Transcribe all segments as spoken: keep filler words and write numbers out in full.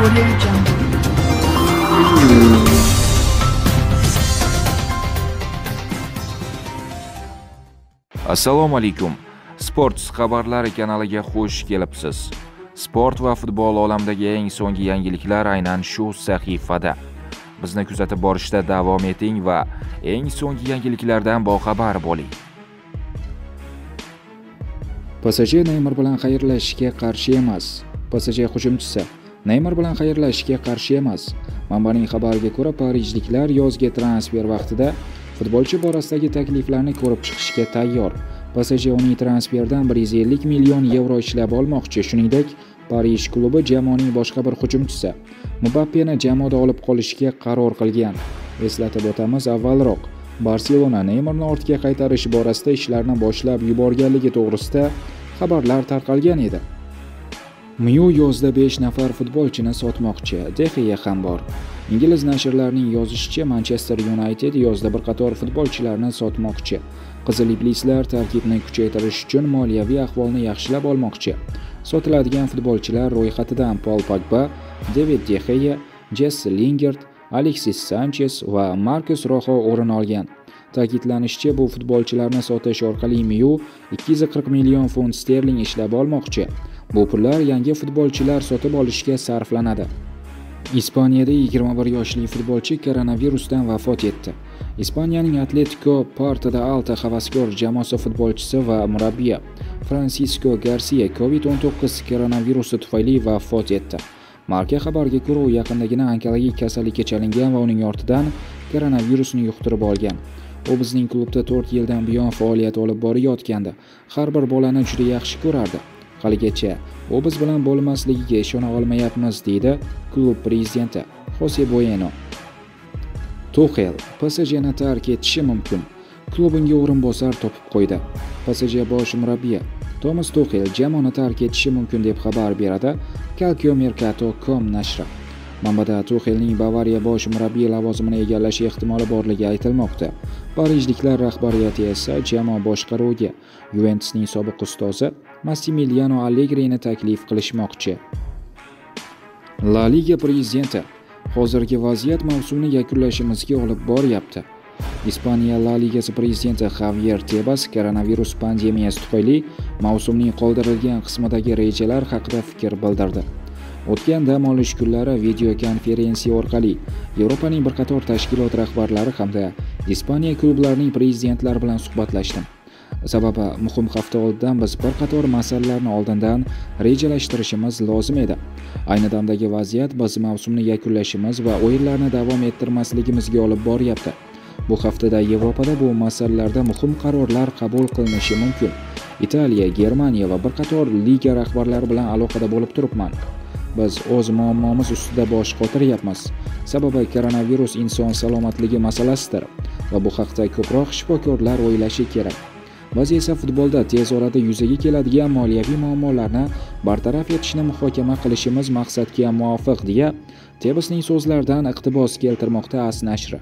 Audio Jungle. Assalomu alaykum. Sport xabarlari kanaliga xush kelibsiz. Sport va futbol olamidagi eng so'nggi yangiliklar aynan shu sahifada. Bizni kuzatib borishda davom eting va eng so'nggi yangiliklardan boxabar bo'ling. P S J Neymar bilan xayrlashishga qarshi emas. P S J hujumchisi Neymar bilan xayrlashishga qarshi emas. Manbaning xabariga ko'ra, parijliklar yozgi transfer vaqtida futbolchi borasidagi takliflarni ko'rib chiqishga tayyor. P S J uning transferdan bir yuz ellik million yevro ishlab olmoqchi. Shuningdek, Parij klubi jamoaning boshqa bir hujumchisi Mbappeni jamoada olib qolishga qaror qilgan. Eslatib o'tamiz, avvalroq Barselona Neymarni ortga qaytarish borasida ishlarni boshlab yuborganligi to'g'risida xabarlar tarqalgan edi. Miu yozda besh nafar futbolchini sotmoqchi. De Gea ham bor. Ingliz nashrlarining yozishicha, Manchester United yozda bir qator futbolchilarni sotmoqchi. Qizil iblislar tarkibni kuchaytirish uchun moliyaviy ahvolni yaxshilab olmoqchi. Sotiladigan futbolchilar ro'yxatidan Paul Pogba, David De Gea, Jesse Lingard, Alexis Sanchez va Marcus Rojo o'rin olgan. Ta'kidlanishicha, bu futbolchilarni sotish orqali Miu ikki yuz qirq million funt sterling ishlab olmoqchi. Bu pullar yangi futbolchilar sotib olishga sarflanadi. Ispaniyada yigirma bir yoshli futbolchi koronavirusdan vafot etdi. Ispaniyaning Atletico Portoda Alta havaskor jamoasi futbolchisi va murabbiyi Francisco Garcia covid o'n to'qqiz koronavirusi tufayli vafot etdi. Marca xabariga ko'ra, u yaqindagina onkologik kasallikka chalingan va uning ortidan koronavirusni yuqtirib olgan. U bizning klubda to'rt yildan buyon faoliyat olib borayotgandi. Har bir bolani juda yaxshi ko'rardi. Haligacha u biz bilan bo'lmasligiga ishona olmayapmiz, deydi klub prezidenti Jose Bueno. Tuchel P S Jni tark etishi mumkin. Klub unga o'rinbosar topib qo'ydi. P S J bosh murabbiyi Thomas Tuchel jamoani tark etishi mumkin deb xabar beradi Calcio Mercato dot com nashri. Manbada Tuchelning Bavariya bosh murabbiyi lavozimini egallash ehtimoli borligi aytilmoqda. Parijliklar rahbariyati esa jamoa boshqaruviga Juventusning sobiq ustozi Massimiliano Allegrini taklif qilishmoqchi. La Liga prezidenti hozirgi vaziyat mavsumni yakunlashimizga olib boryapti. Ispaniya La Ligasi prezidenti Javier Tebas koronavirus pandemiyasi tufayli mavsumning qoldirilgan qismidagi rejalar haqida fikr bildirdi. O'tgan dam olish kunlari video konferensiya orqali Yevropaning bir qator tashkilot rahbarlari hamda Ispaniya klublarining prezidentlari bilan suhbatlashdim. Sababi muhim hafta oldidan biz bir qator masalalarni oldindan rejalashtirishimiz lozim edi. Ayni damdagi vaziyat biz mavsumni yakunlashimiz va o'yinlarni davom ettirmasligimizga olib boryapti. Bu haftada Yevropada bu masalalarda muhim qarorlar qabul qilinishi mumkin. Italiya, Germaniya va bir qator liga rahbarlari bilan aloqada bo'lib turibman. Biz o'z muammomiz ustida bosh qotiryapmiz. Sababi koronavirus inson salomatligi masalasidir va bu haqda ko'proq shifokorlar o'ylashi kerak. Biz esa futbolda tez orada yuzaga keladigan moliyaviy muammolarni bartaraf etishni muhokama qilishimiz maqsadga muvofiq, deya Tebasning so'zlaridan iqtibos keltirmoqda AS nashri.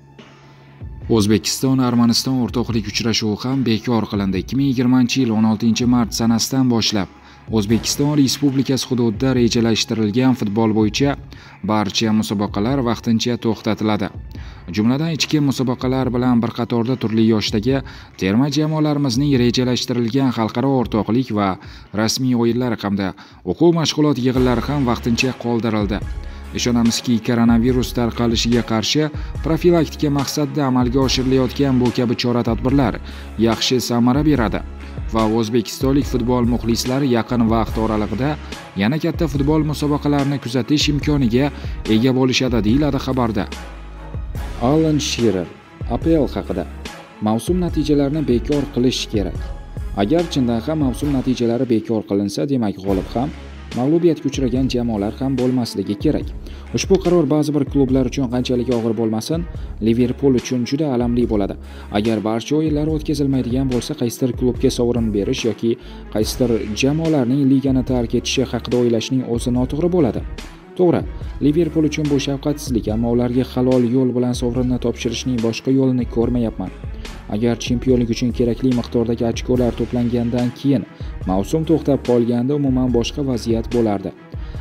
O'zbekiston-Armaniston o'rtoqlik uchrashuvi ham bekor qilindi. ikki ming yigirmanchi yil o'n oltinchi mart sanasidan boshlab O'zbekiston Respublikasi hududida rejalashtirilgan futbol bo'yicha barcha musobaqalar vaqtincha to'xtatiladi. Jumladan ichki musobaqalar bilan bir qatorda turli yoshdagi terma jamoalarimizning rejalashtirilgan xalqaro o'rtoqlik va rasmiy o'yinlari hamda o'quv mashg'ulot yig'inlari ham vaqtincha qoldirildi. Ishonamizki, koronavirus tarqalishiga qarshi profilaktika maqsadida amalga oshirilayotgan bu kabi chora-tadbirlar yaxshi samara beradi va o'zbekistonlik futbol muxlislari yaqin vaqt oralig'ida yana katta futbol musobaqalarini kuzatish imkoniga ega bo'lishadi, deyiladi xabarda. Alan Shearer A P L haqida: mavsum natijalarini bekor qilish kerak. Agar chindan ham mavsum natijalari bekor qilinsa, demak g'olib ham, mag'lubiyatga uchragan jamoalar ham bo'lmasligi kerak. Ushbu qaror ba'zi bir klublar uchun qanchalik og'ir bo'lmasin, Liverpool uchun juda alamli bo'ladi. Agar barcha o'yinlar o'tkazilmaydigan bo'lsa, qaysidir klubga sovrin berish yoki qaysidir jamoalarning ligani tark etishi haqida o'ylashning o'zi noto'g'ri bo'ladi. To'g'ri, Liverpool uchun bu shafqatsizlik, ammo ularga halol yo'l bilan sovrinni topshirishning boshqa yo'lini ko'rmayapman. Agar chempionlik uchun kerakli miqdordagi ochkolar to'plangandan keyin mavsum to'xtab qolganda umuman boshqa vaziyat bo'lardi.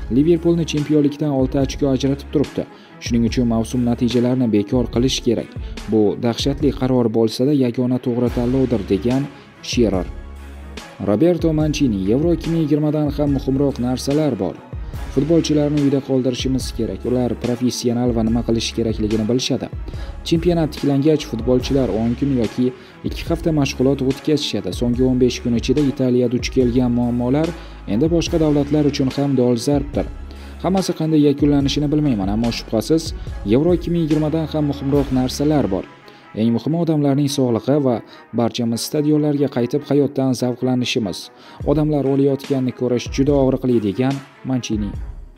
Liverpulni chempionlikdan olti ochko ajratib turibdi. Shuning uchun mavsum natijalarini bekor qilish kerak. Bu dahshatli qaror bo'lsa-da, yagona to'g'ri tanlovdir, degan Shearer. Roberto Mancini: Euro ikki ming yigirma dan ham muhimroq narsalar bor. Futbolchilarni uyda qoldirishimiz kerak. Ular professional va nima qilish kerakligini bilishadi. Chempionat tiklangach, futbolchilar o'n kun yoki ikki hafta mashg'ulot o'tkazishadi. So'nggi o'n besh kun ichida Italiyada duch kelgan muammolar endi boshqa davlatlar uchun ham dolzarbdir. Hammasi qanday yakunlanishini bilmayman, ammo shubhasiz Euro ikki ming yigirma dan ham muhimroq narsalar bor. Eng muhimi odamlarning sog'lig'i va barchamiz stadionlarga qaytib hayotdan zavqlanishimiz. Odamlar o'layotganini ko'rish juda og'riqli, degan Mancini.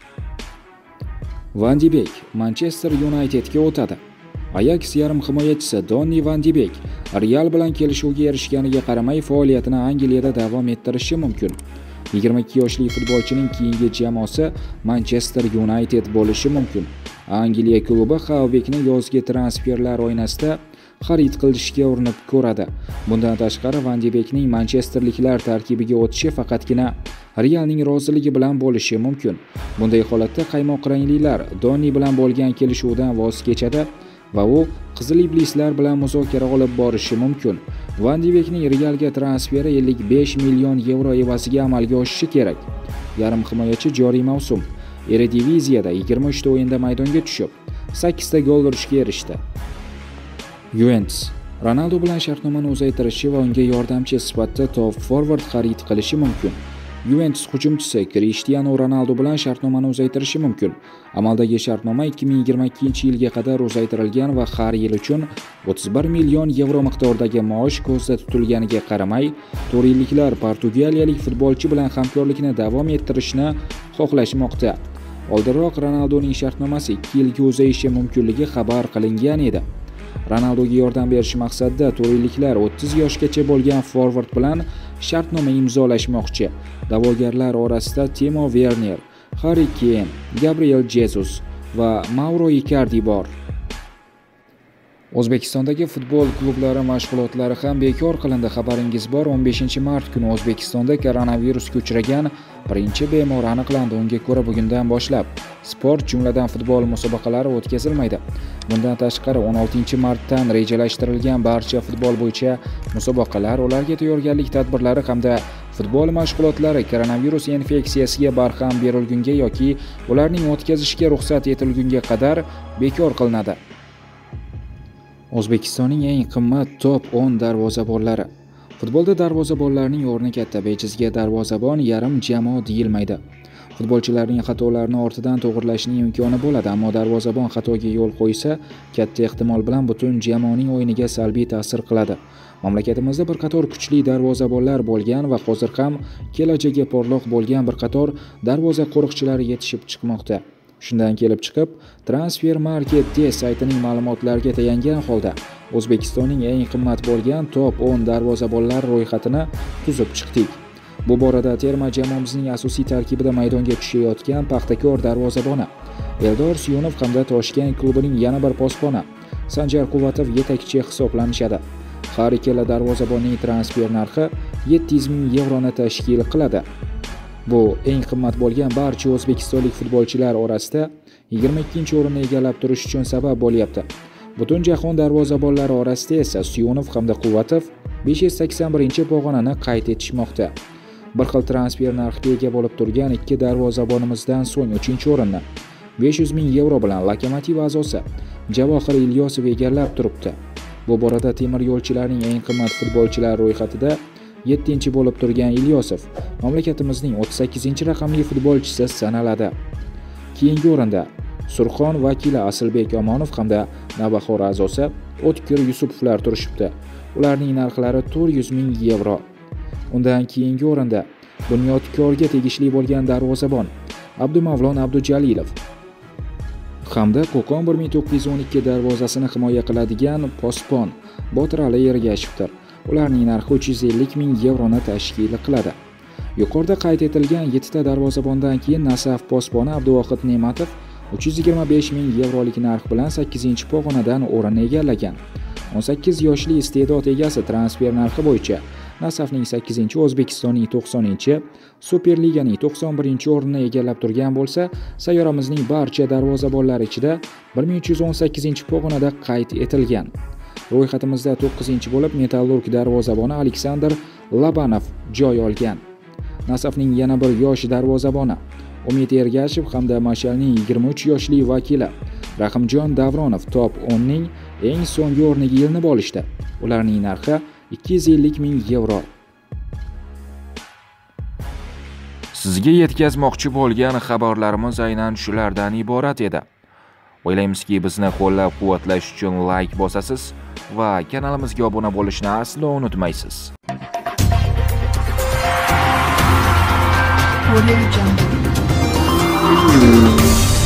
Van de Beek Manchester Unitedga o'tadi. Ajax yarim himoyachisi Donny Van de Beek Real bilan kelishuvga erishganiga qaramay faoliyatini Angliyada davom ettirishi mumkin. yigirma ikki yoshli futbolchining keyingi jamoasi Manchester United bo'lishi mumkin. Angliya klubi Havbekni yozgi transferlar oynasida xarid qilishga urinib ko'radi. Bundan tashqari Van de Beekning manchesterliklar tarkibiga o'tishi faqatgina Realning roziligi bilan bo'lishi mumkin. Bunday holatda qaymoq ranglilar Donny bilan bo'lgan kelishuvdan voz kechadi va u Qizil iblislar bilan muzokara olib borishi mumkin. Van de Beekning Realga transferi ellik besh million yevro evaziga amalga oshishi kerak. Yarim himoyachi joriy mavsum Erediviziyada yigirma uch ta o'yinda maydonga tushib, sakkiz ta gol urishga erishdi. Juventus Ronaldo bilan shartnomani uzaytirishi va unga yordamchi sifatida top forward xarid qilishi mumkin. Juventus hujumchisi Cristiano Ronaldo bilan shartnomani uzaytirishi mumkin. Amaldagi shartnoma ikki ming yigirma ikkinchi yilga qadar uzaytirilgan va har yil uchun o'ttiz bir million yevro miqdoridagi maosh ko'zda tutilganiga qaramay, to'rtliklar portugaliyalik futbolchi bilan hamkorlikni davom ettirishni xohlashmoqda. Oldinroq Ronaldoning shartnomasi ikki yilga uzayishi mumkinligi xabar qilingan edi. Ronaldoga yordam berish maqsadida to'rtliklar o'ttiz yoshgacha bo'lgan forward bilan shartnoma imzolashmoqchi. Da'vogarlar orasida Timo Werner, Harry Kane, Gabriel Jesus va Mauro Icardi bor. O'zbekistondagi futbol klublari mashg'ulotlari ham bekor qilindi. Xabaringiz bor, o'n beshinchi mart kuni O'zbekistonda koronavirusga uchragan birinchi bemor aniqlandi. Unga ko'ra bugundan boshlab sport, jumladan futbol musobaqalari o'tkazilmaydi. Bundan tashqari o'n oltinchi martdan rejalashtirilgan barcha futbol bo'yicha musobaqalar, ularga tayyorgarlik tadbirlari hamda futbol mashg'ulotlari koronavirus infeksiyasiga barham berilgunga yoki ularning o'tkazishga ruxsat etilgunga qadar bekor qilinadi. O'zbekistonning eng qimmat top o'n darvozabonlari. Futbolda darvozabonlarning o'rni katta. Bejizga darvozabon yarim jamoa deyilmaydi. Futbolchilarning xatolarini ortidan to'g'rilashning imkoni bo'ladi, ammo darvozabon xatoga yo'l qo'ysa, katta ehtimol bilan butun jamoaning o'yiniga salbiy ta'sir qiladi. Mamlakatimizda bir qator kuchli darvozabonlar bo'lgan va hozir ham kelajagi porloq bo'lgan bir qator darvoza qo'riqchilari yetishib chiqmoqda. Shundan kelib chiqib, Transfermarkt saytining ma'lumotlariga tayangan holda O'zbekistonning eng qimmat bo'lgan top o'n darvozabonlar ro'yxatini tuzib chiqdik. Bu borada terma jamoamizning asosiy tarkibida maydonga tushayotgan Paxtakor darvozaboni Eldor Suyunov hamda Toshkent klubining yana bir posboni Sanjar Quvvatov yetakchi hisoblanishadi. Har ikkala darvozabonning transfer narxi yetti yuz ming yevroni tashkil qiladi. Bu eng qimmat bo'lgan barcha o'zbekistonlik futbolchilar orasida yigirma ikkinchi o'rinni egallab turish uchun sabab bo'lyapti. Butun jahon darvozabonlari orasida esa Suyunov hamda Quvvatov besh yuz sakson birinchi pog'onani qayd etishmoqda. Bir xil transfer narxiga ega bo'lib turgan ikki darvozabonimizdan so'ng uchinchi o'rinni besh yuz ming yevro bilan Lokomotiv a'zosi Javohir Ilyosov egallab turibdi. Bu borada temir yo'lchilarning eng qimmat futbolchilar ro'yxatida yettinchi bo'lib turgan Ilyosov mamlakatimizning o'ttiz sakkizinchi raqamli futbolchisi sanaladi. Keyingi o'rinda Surxon vakili Asilbek Omonov hamda Navbahor a'zosi O'tkir Yusupovlar turishibdi. Ularning narxlari to'rt yuz ming yevro. Undan keyingi o'rinda Bunyodkorga tegishli bo'lgan darvozabon Abdumavlon Abdujalilov hamda Qo'qon bir ming to'qqiz yuz o'n ikki darvozasini himoya qiladigan posbon Botir Ali Ergashevdir. Ularning narxi uch yuz ellik ming yevroni tashkil qiladi. Yuqorida qayd etilgan yetti ta darvozabondan keyin Nasaf posboni Abduvohid Ne'matov uch yuz yigirma besh ming yevrolik narx bilan sakkizinchi pog'onadan o'rin egallagan. o'n sakkiz yoshli iste'dod egasi transfer narxi bo'yicha Nasafning sakkizinchi, O'zbekistonning to'qsoninchi, Superliganing to'qson birinchi o'rnini egallab turgan bo'lsa, sayyoramizning barcha darvozabonlari ichida bir ming uch yuz o'n sakkizinchi pog'onada qayd etilgan. Ro'yxatimizda to'qqizinchi bo'lib Metallurg darvozaboni Aleksandr Labanov joy olgan. Nasafning yana bir yosh darvozaboni Umid Ergashev hamda Mashalning yigirma uch yoshli vakili Rahimjon Davronov top o'nning eng so'nggi o'rniga ilinib olishdi. Ularning narxi ikki yuz ellik ming yevro. Sizga yetkazmoqchi bo'lgan xabarlarimiz aynan shulardan iborat edi. O'ylaymizki, bizni qo'llab-quvvatlash uchun like bosasiz va kanalimizga obuna bo'lishni aslo unutmaysiz. Audio Jungle.